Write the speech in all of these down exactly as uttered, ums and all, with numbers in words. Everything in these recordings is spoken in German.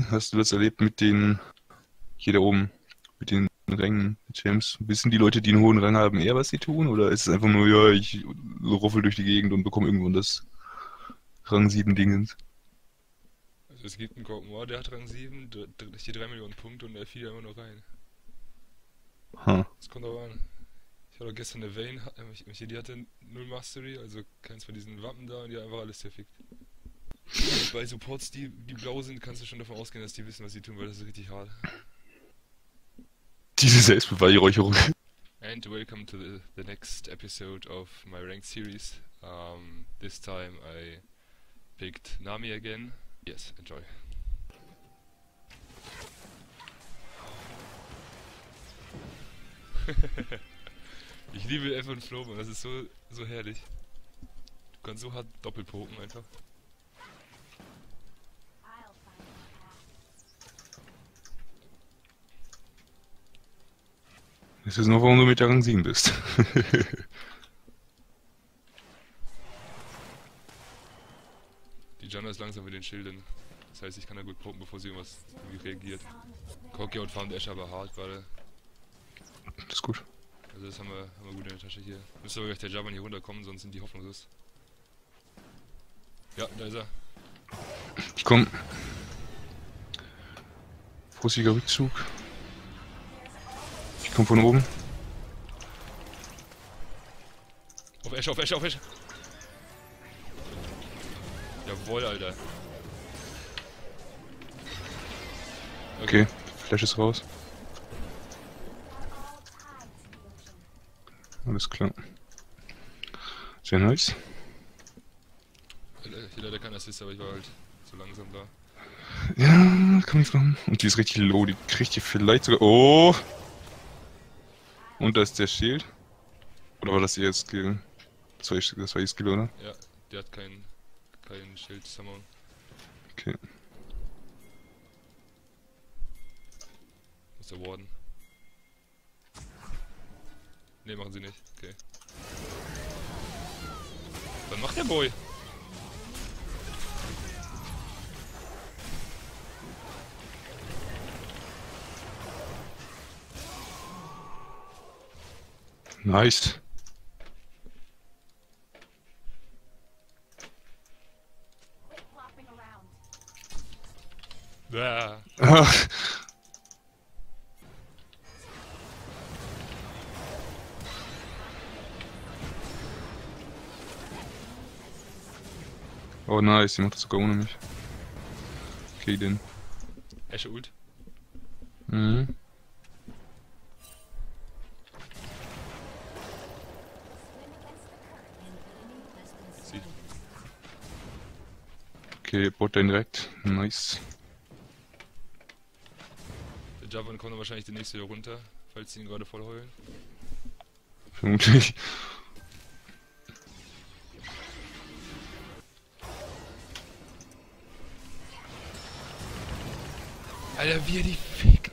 hast du das erlebt mit den, hier da oben, mit den Rängen, James? Wissen die Leute, die einen hohen Rang haben, eher, was sie tun? Oder ist es einfach nur, ja, ich ruffel durch die Gegend und bekomme irgendwann das Rang sieben Dingens? Also es gibt einen Gorgon, der hat Rang sieben, der der hier drei Millionen Punkte und er fiel immer nur rein. Ha. Das kommt aber an. Ich hatte gestern eine Vayne, ha- äh, ich- ich- die hatte null Mastery, also keins von diesen Wappen da und die hat einfach alles zerfickt. Und bei Supports, die, die blau sind, kannst du schon davon ausgehen, dass die wissen, was sie tun, weil das ist richtig hart. Diese Selbstbeweihräucherung. And welcome to the, the next episode of my ranked series. Um, this time I picked Nami again. Yes, enjoy. Ich liebe F und Flo, man, das ist so, so herrlich. Du kannst so hart doppelpoken einfach. Das ist nur, warum du mit der Rang sieben bist. Die Janna ist langsam mit den Schilden. Das heißt, ich kann da gut poken, bevor sie irgendwas irgendwie reagiert. Corki und Farm Dash aber hart gerade. Das ist gut. Also das haben wir, haben wir gut in der Tasche hier. Müsste aber gleich der Javan hier runterkommen, sonst sind die hoffnungslos. Ja, da ist er. Ich komm. Vorsichtiger Rückzug. Ich komm von oben. Auf Ashe, auf Ashe, auf Ashe! Jawohl, Alter. Okay, Flash ist raus. Alles klar. Sehr nice. Äh, Hier leider kein Assist, aber ich war halt so langsam da. Ja, kann ich machen. Und die ist richtig low, die kriegt die vielleicht sogar... Oh! Und da ist der Shield. Oder war das ihr Skill? Das war, ihr- das war ihr Skill, oder? Ja, der hat kein, kein Schild Summon. Okay. Muss der warden. Ne, machen sie nicht. Okay. Was macht der Boy? Nice. Ah. Ach. Oh nice, die macht das sogar ohne mich. Okay, den. Ashe Ult. Mhm. Sie. Okay, Bot den direkt. Nice. Der Javan kommt dann wahrscheinlich demnächst wieder runter, falls sie ihn gerade voll heulen. Vermutlich. Alter, wie er die fickt.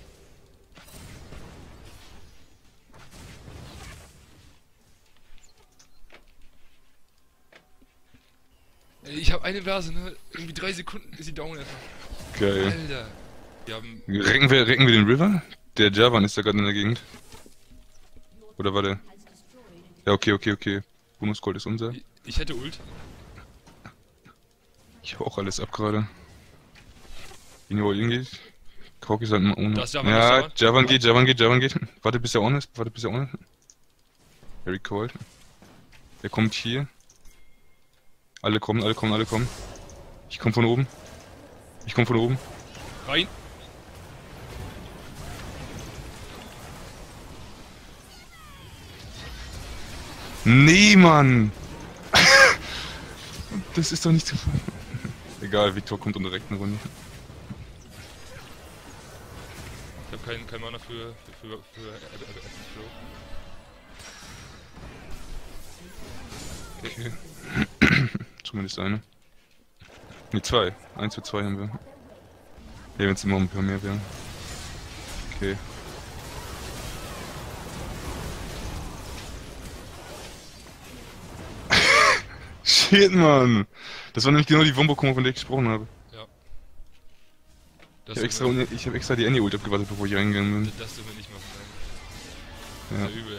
Ey, ich hab eine Verse, ne? Irgendwie drei Sekunden ist sie down einfach. Geil. Alter. Wir haben. Recken wir, recken wir den River? Der Javan ist ja gerade in der Gegend. Oder war der? Ja, okay, okay, okay. Bonusgold ist unser. Ich, ich hätte Ult. Ich hau auch alles ab gerade. Ihn wo ihn geht. Krog ist halt immer ohne. Da ist Javan, da Ja, ist Javan geht, Javan geht, Javan geht. Warte bis er on ist, warte bis er on ist. Very cold. Der kommt hier. Alle kommen, alle kommen, alle kommen. Ich komm von oben. Ich komm von oben. Rein. Nee, Mann! Das ist doch nicht zu. Egal, Victor kommt unter direkt eine Runde. Ich hab keinen kein Mana für. für. für. für Ebb- Ebb- Ebb und Flow. Okay. Zumindest eine. Ne, zwei. Eins für zwei haben wir. Ja, wenn es immer ein paar mehr wären. Okay. Shit, Mann! Das war nämlich genau die Wombo-Kombo, von der ich gesprochen habe. Ja. Ich hab extra, ich hab extra die Annie-Ult abgewartet, bevor ich reingegangen bin. Das dürfen wir nicht machen, nein. Ja. Das ist ja übel,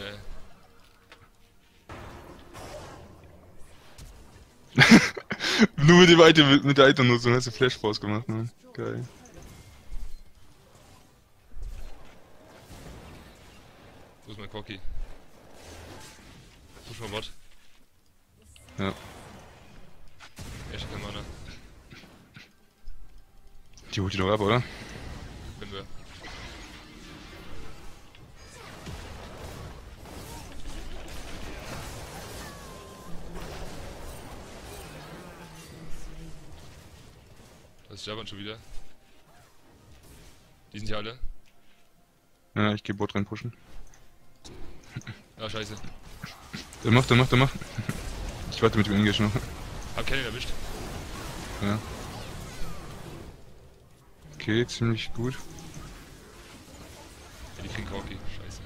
ey. Nur mit dem Item, mit der Item-Nutzung hast du Flash Force gemacht, ne? Geil. Wo ist mein Cocky? Push mal Bot. Ja. Ashe kein Mana. Die holt die doch ab, oder? Können wir. Das ist Javan schon wieder. Die sind hier alle. Ja, ich geh Bot rein pushen. Ah, scheiße. Der macht, der macht, der macht. Ich warte mit dem Engage noch. Hab keinen erwischt. Ja. Okay, ziemlich gut. Ja, die kriegen Corki. Scheiße.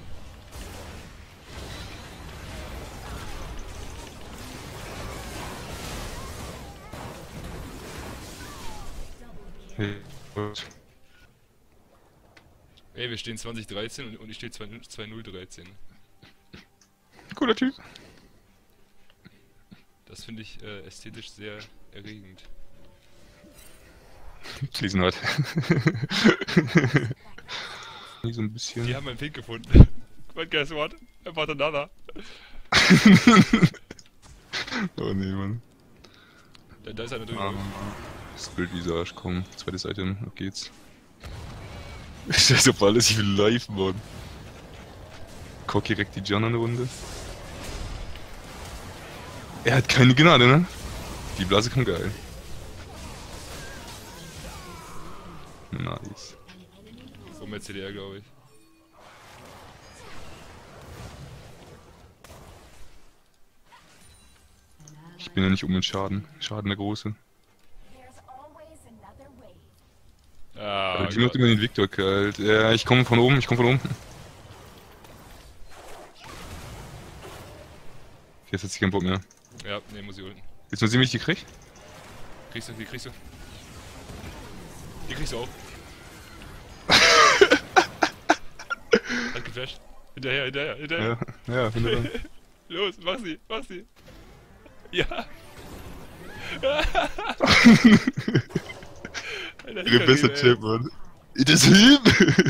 Hey, gut. Ey, wir stehen zwanzig dreizehn und, und ich stehe zwei null dreizehn. Cooler Typ. Das finde ich äh, ästhetisch sehr erregend. Fliesenrad. Hier so ein bisschen. Die haben meinen Pink gefunden. Mein guess what? Er war Nana. Oh nee, Mann. Da, da ist einer drin. Um, Spirit Visage, komm. Zweites Item, ab geht's. Scheiße auf alles, ich will live, Mann. Cocky direkt die John an der Runde. Er hat keine Gnade, ne? Die Blase kam geil. Nice. So mit C D R, glaube ich. Ich bin ja nicht um den Schaden. Schaden der Große. Ah, Aber die macht immer den Victor kalt. Ja, ich komme von oben, ich komme von oben. Jetzt hat sie keinen Bock mehr. Ja, ne, muss ich unten. Willst du mal sehen, wie ich die krieg? Kriegst du, die kriegst du. Die kriegst du auch. Hat geflasht. Hinterher, hinterher, hinterher. Ja, ja, finde dran. Los, mach sie, mach sie. Ja. Alter, Der beste Champ, Mann. Das ist him!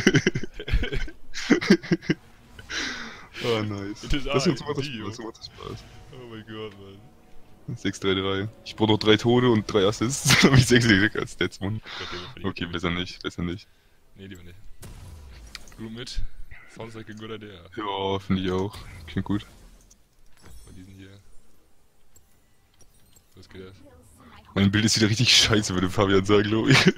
Oh, nice. Das macht Spaß, das macht Spaß. Oh mein Gott, Mann. sechs drei drei. Ich brauche noch drei Tode und drei Assists, dann hab ich sechs als Stats, Mann. Okay, besser nicht, besser nicht. Nee, lieber nicht. Group mit. Sounds like a good idea. Ja, finde ich auch. Klingt gut. Von diesen hier. Was geht das? Mein Bild ist wieder richtig scheiße, würde Fabian sagen, glaube ich.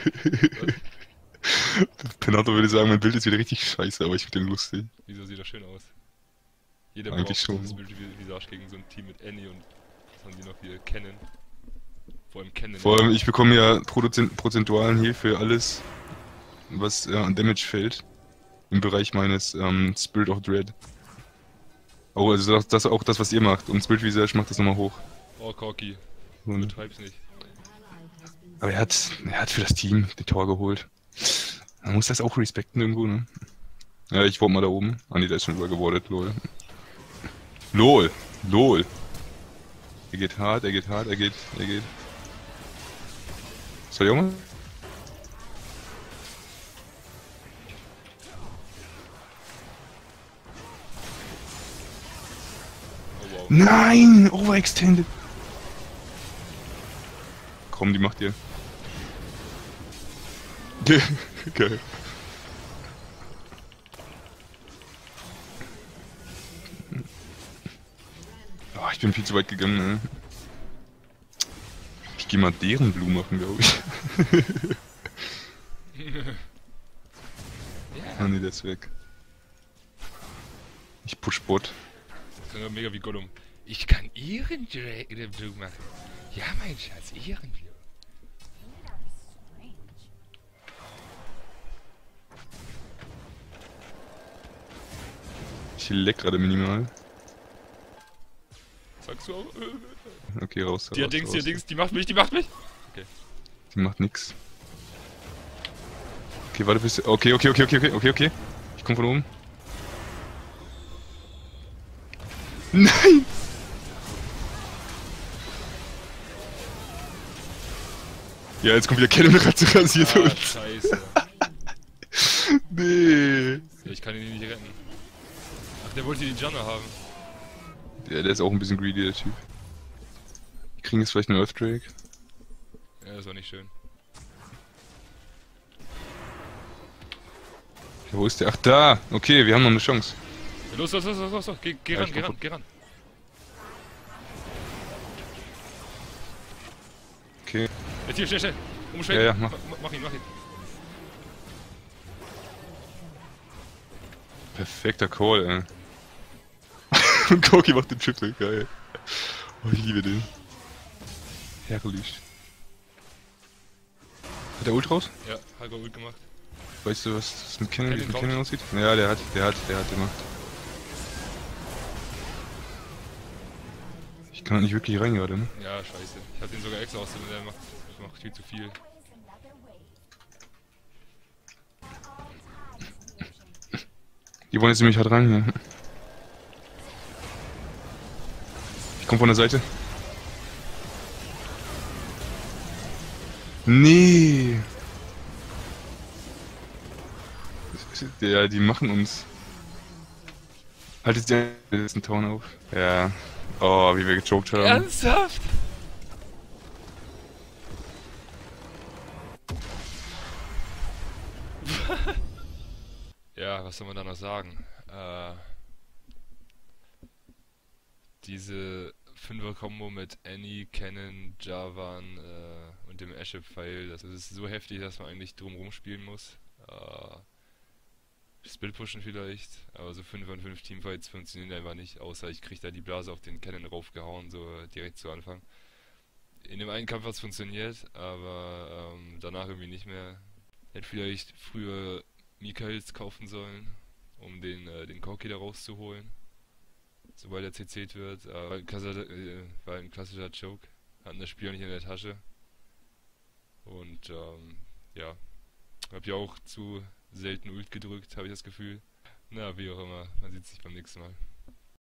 Penato würde sagen, mein Bild ist wieder richtig scheiße, aber ich finde den lustig. Wieso sieht das schön aus? Jeder Eigentlich braucht schon. dieses Bild Visage gegen so ein Team mit Annie und was haben die noch hier? Kennen. Vor allem Kennen. Vor allem, ich bekomme ja Prozent, prozentualen Heal für alles, was äh, an Damage fällt. Im Bereich meines ähm, Spirit of Dread. Oh, also das, das auch das, was ihr macht. Und Spirit Visage macht das nochmal hoch. Oh, Corky. So, ne? Betreib's nicht. Aber er hat, er hat für das Team die Tor geholt. Man muss das auch respekten irgendwo, ne? Ja, ich wollte mal da oben. Ah ne, der ist schon übergewordet, lol. LOL! LOL! Er geht hart, er geht hart, er geht, er geht. Soll ich auch mal? Oh wow. Nein! Overextended! Komm, die macht ihr. Geil. Oh, ich bin viel zu weit gegangen, ne? Ich geh mal deren Blue machen, glaube ich. Ah ne, der ist weg. Ich push Bot. Das klingt ja mega wie Gollum. Ich kann ihren Blue machen. Ja, mein Schatz, ihren Blue. Ich leck gerade minimal. Sagst du auch? Okay, raus. Die hat raus, Dings, die raus. hat Dings, die macht mich, die macht mich! Okay. Die macht nix. Okay, warte bis... Okay, okay, okay, okay, okay, okay, okay. Ich komm von oben. Nein! Ja, jetzt kommt wieder Ken und rasiert Ah, uns. scheiße. Nee. Ja, ich kann ihn nicht retten. Ach, der wollte die Janna haben. Ja, der ist auch ein bisschen greedy, der Typ. Wir kriegen jetzt vielleicht einen Earth Drake. Ja, das war nicht schön. Ja, wo ist der? Ach, da! Okay, wir haben noch eine Chance. Ja, los, los, los, los, los, los. Geh, geh Ja, ran, ich geh komm ran, geh ran. Okay. Jetzt hier, schnell, schnell. Umschwenken. Ja, ja, mach. mach. Mach ihn, mach ihn. Perfekter Call, ey. Und Koki macht den Triple, geil. Oh, ich liebe den. Herrlich. Hat der Ult raus? Ja, halber Ult gemacht. Weißt du, was das mit Cannon, wie es mit Cannon Cannon aussieht? Ja, der hat, der hat, der hat gemacht. Ich kann da nicht wirklich rein gerade, ne? Ja, scheiße. Ich hab den sogar extra ausgesucht, der macht, macht viel zu viel. Die wollen jetzt nämlich hart rein hier. Ich komm von der Seite. Nee. Ja, die machen uns. Halt jetzt den letzten Town auf. Ja. Oh, wie wir gechoked haben. Ernsthaft? Ja, was soll man da noch sagen? Äh, diese Fünfer-Kombo mit Annie, Cannon, Javan äh, und dem Ashe-Pfeil, das ist so heftig, dass man eigentlich drumrum spielen muss. Äh, Split-Pushen vielleicht, aber so fünf von fünf Teamfights funktionieren einfach nicht, außer ich krieg da die Blase auf den Cannon raufgehauen, so direkt zu Anfang. In dem einen Kampf hat es funktioniert, aber ähm, danach irgendwie nicht mehr. Hätte vielleicht früher Michaels kaufen sollen, um den, äh, den Corki da rauszuholen, sobald er C C'd wird. Aber war ein klassischer, äh, war ein klassischer Choke, hatten das Spiel auch nicht in der Tasche. Und ähm, ja, hab ja auch zu selten Ult gedrückt, habe ich das Gefühl. Na, wie auch immer, man sieht sich beim nächsten Mal.